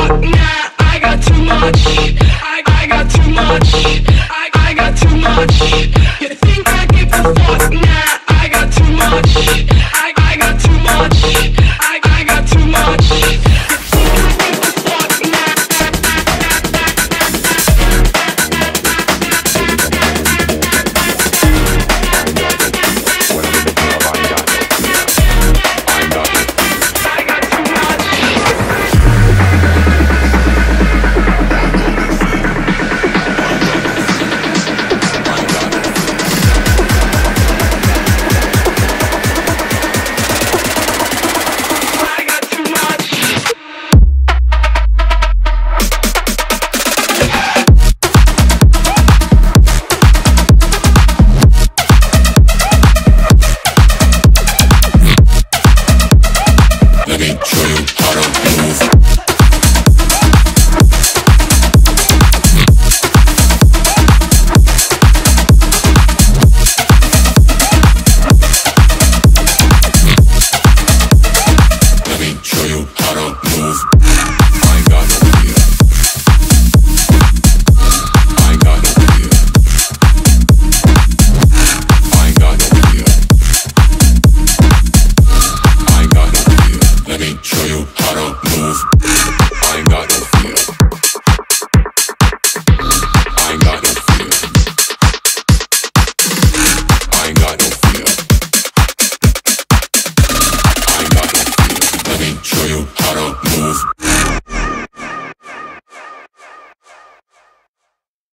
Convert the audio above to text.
fuck? Nah, I got too much. I got too much. I got too much. You think I give a fuck? Nah, I got too much. I got too much. I got too much. You think I give a fuck? Nah. Show you how to